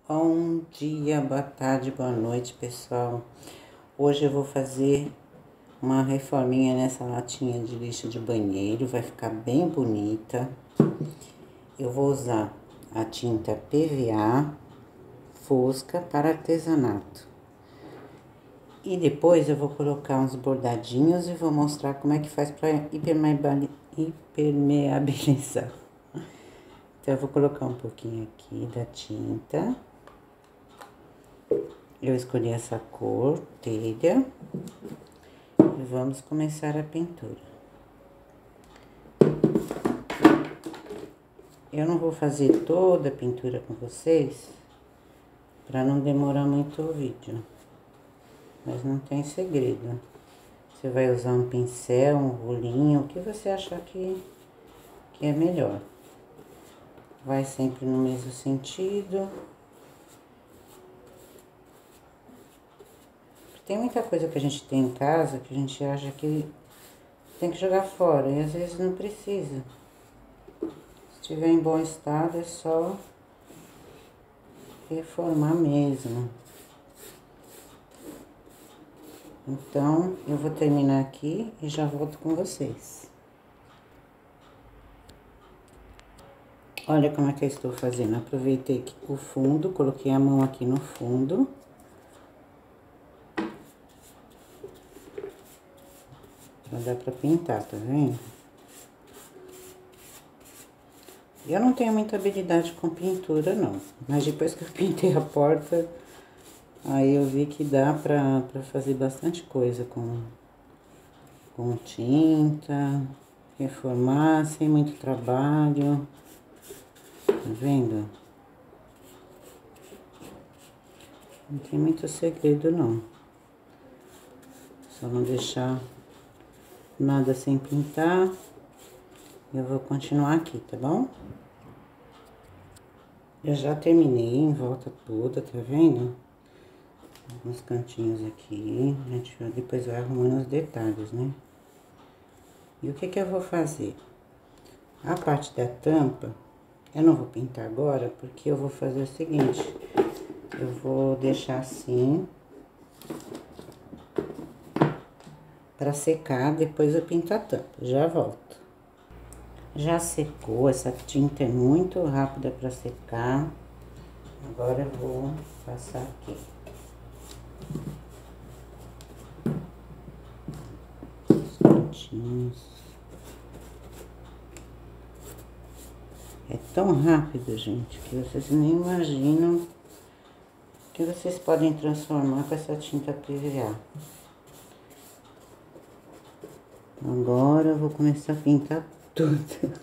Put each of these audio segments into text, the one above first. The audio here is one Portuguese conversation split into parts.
Bom dia, boa tarde, boa noite, pessoal. Hoje eu vou fazer uma reforminha nessa latinha de lixo de banheiro, vai ficar bem bonita. Eu vou usar a tinta PVA fosca para artesanato. E depois eu vou colocar uns bordadinhos e vou mostrar como é que faz para impermeabilizar. Então eu vou colocar um pouquinho aqui da tinta. Eu escolhi essa cor, telha, e vamos começar a pintura. Eu não vou fazer toda a pintura com vocês, para não demorar muito o vídeo, mas não tem segredo. Você vai usar um pincel, um rolinho, o que você achar que é melhor. Vai sempre no mesmo sentido. Tem muita coisa que a gente tem em casa que a gente acha que tem que jogar fora e às vezes não precisa. Se estiver em bom estado é só reformar mesmo. Então, eu vou terminar aqui e já volto com vocês. Olha como é que eu estou fazendo. Aproveitei que o fundo, coloquei a mão aqui no fundo. Já dá pra pintar, tá vendo? Eu não tenho muita habilidade com pintura, não. Mas depois que eu pintei a porta, aí eu vi que dá pra fazer bastante coisa com tinta, reformar sem muito trabalho. Tá vendo? Não tem muito segredo, não. Só não deixar nada sem pintar. Eu vou continuar aqui, tá bom? Eu já terminei em volta toda, tá vendo? Uns cantinhos aqui, a gente depois vai arrumando os detalhes, né? E o que que eu vou fazer? A parte da tampa, eu não vou pintar agora, porque eu vou fazer o seguinte. Eu vou deixar assim, pra secar, depois eu pinto a tampa. Já volto. Já secou, essa tinta é muito rápida pra secar. Agora eu vou passar aqui. Os cantinhos. É tão rápido, gente, que vocês nem imaginam que vocês podem transformar com essa tinta PVA. Agora eu vou começar a pintar tudo.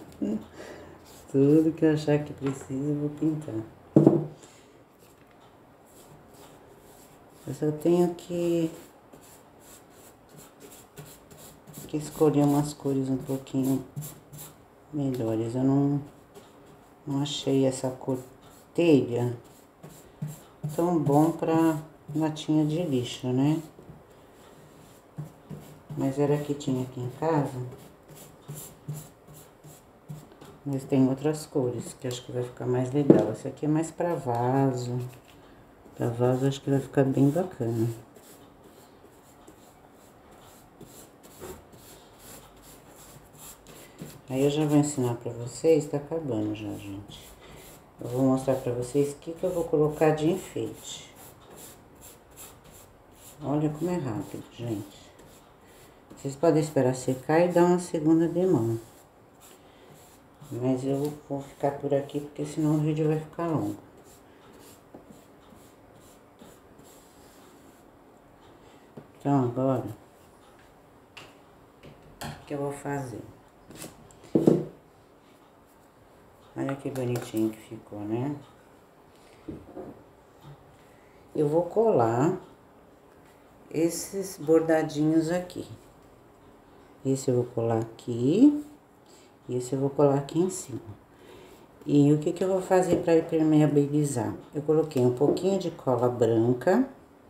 Tudo que eu achar que precisa, eu vou pintar. Eu só tenho que escolher umas cores um pouquinho melhores. Eu não achei essa cor telha tão bom pra latinha de lixo, né? Mas era que tinha aqui em casa. Mas tem outras cores que acho que vai ficar mais legal. Esse aqui é mais pra vaso. Pra vaso acho que vai ficar bem bacana. Aí eu já vou ensinar pra vocês, tá acabando já, gente. Eu vou mostrar pra vocês o que eu vou colocar de enfeite. Olha como é rápido, gente. Vocês podem esperar secar e dar uma segunda demão. Mas eu vou ficar por aqui, porque senão o vídeo vai ficar longo. Então, agora, o que eu vou fazer? Olha que bonitinho que ficou, né? Eu vou colar esses bordadinhos aqui. Esse eu vou colar aqui. E esse eu vou colar aqui em cima. E o que que eu vou fazer para impermeabilizar? Eu coloquei um pouquinho de cola branca.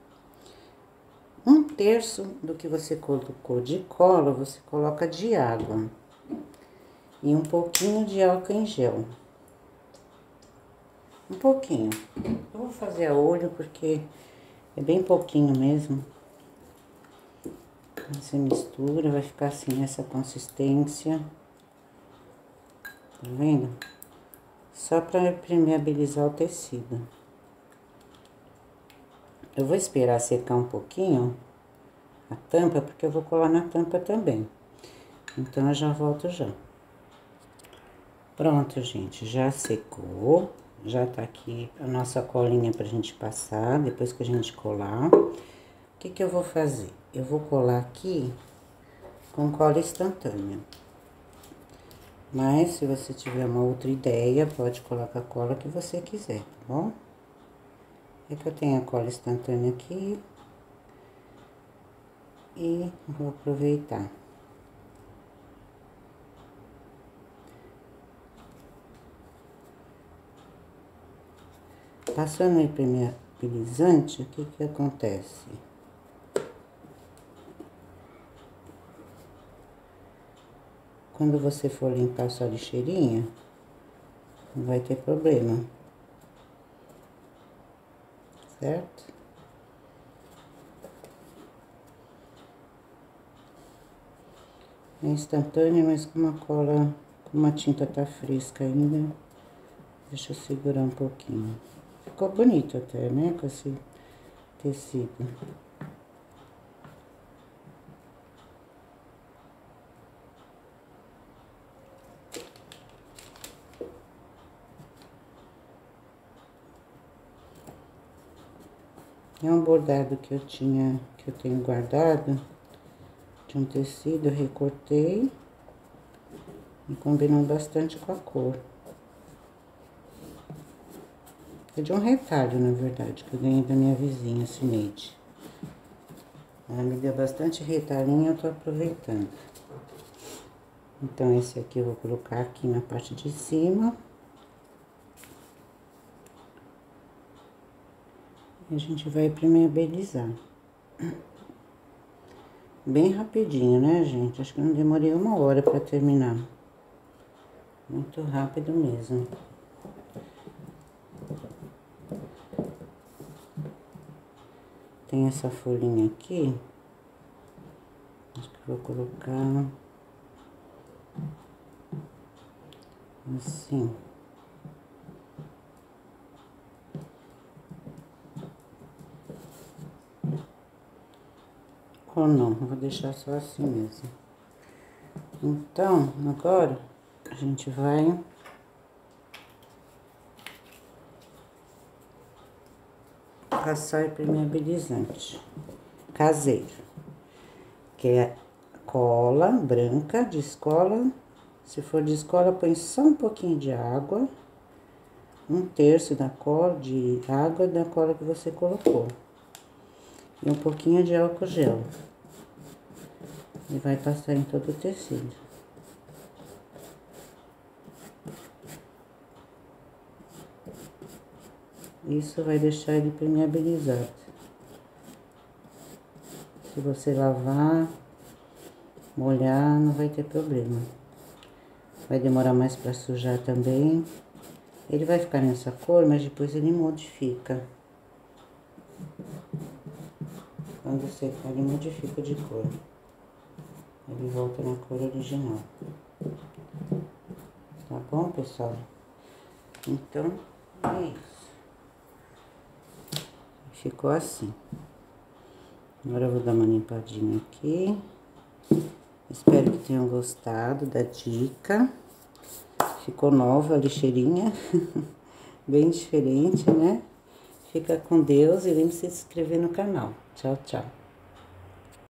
1/3 do que você colocou de cola, você coloca de água. E um pouquinho de álcool em gel. Um pouquinho. Eu vou vou fazer a olho porque é bem pouquinho mesmo. Você mistura, vai ficar assim, essa consistência. Tá vendo? Só pra impermeabilizar o tecido. Eu vou esperar secar um pouquinho a tampa, porque eu vou colar na tampa também. Então, eu já volto já. Pronto, gente, já secou. Já tá aqui a nossa colinha pra gente passar, depois que a gente colar. O que que eu vou fazer? Eu vou colar aqui com cola instantânea. Mas, se você tiver uma outra ideia, pode colar com a cola que você quiser, tá bom? É que eu tenho a cola instantânea aqui. E vou aproveitar. Passando o impermeabilizante, o que que acontece? Quando você for limpar sua lixeirinha, não vai ter problema. Certo? É instantâneo, mas com uma cola, como a tinta tá fresca ainda, deixa eu segurar um pouquinho. Ficou bonito até, né, com esse tecido. É um bordado que eu tenho guardado, de um tecido, eu recortei e combinou bastante com a cor. É de um retalho, na verdade, que eu ganhei da minha vizinha, Cineide. Ela me deu bastante retalhinho, eu tô aproveitando. Então, esse aqui eu vou colocar aqui na parte de cima. E a gente vai impermeabilizar. Bem rapidinho, né, gente? Acho que não demorei 1 hora pra terminar. Muito rápido mesmo. Tem essa folhinha aqui. Acho que eu vou colocar assim. Ou não, vou deixar só assim mesmo. Então, agora a gente vai passar impermeabilizante caseiro, que é cola branca de escola. Se for de escola, põe só um pouquinho de água, 1/3 da cola de água da cola que você colocou, e um pouquinho de álcool gel. E vai passar em todo o tecido. Isso vai deixar ele impermeabilizado. Se você lavar, molhar, não vai ter problema. Vai demorar mais pra sujar também. Ele vai ficar nessa cor, mas depois ele modifica. Quando secar, ele modifica de cor. Ele volta na cor original. Tá bom, pessoal? Então, é isso. Ficou assim. Agora eu vou dar uma limpadinha aqui. Espero que tenham gostado da dica. Ficou nova a lixeirinha. Bem diferente, né? Fica com Deus e lembre-se de se inscrever no canal. Tchau, tchau.